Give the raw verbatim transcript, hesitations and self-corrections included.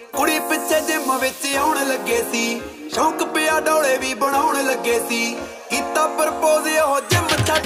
ਕੁੜੀ ਪਿੱਛੇ ਜਿਮ ਵਿੱਚ ਆਉਣ ਲੱਗੇ ਸੀ, ਸ਼ੌਂਕ ਪਿਆ ਡੋਲੇ ਵੀ ਬਣਾਉਣ ਲੱਗੇ ਸੀ, ਕੀਤਾ ਪ੍ਰਪੋਜ਼ ਉਹ ਜਿਮ ਛੱਡ